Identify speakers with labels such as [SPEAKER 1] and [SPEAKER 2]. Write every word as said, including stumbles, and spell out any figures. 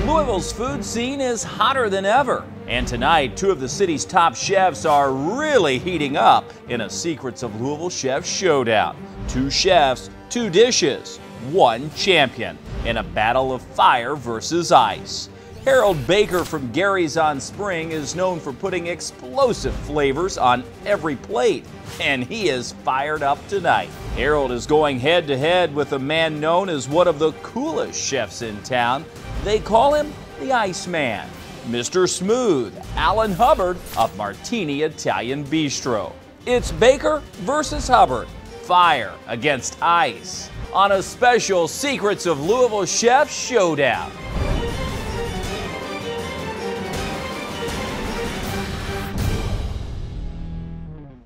[SPEAKER 1] Louisville's food scene is hotter than ever. And tonight, two of the city's top chefs are really heating up in a Secrets of Louisville Chef Showdown. Two chefs, two dishes, one champion in a battle of fire versus ice. Harold Baker from Gary's on Spring is known for putting explosive flavors on every plate, and he is fired up tonight. Harold is going head to head with a man known as one of the coolest chefs in town. They call him the Iceman, Mister Smooth, Allen Hubbard of Martini Italian Bistro. It's Baker versus Hubbard, fire against ice, on a special Secrets of Louisville Chef Showdown.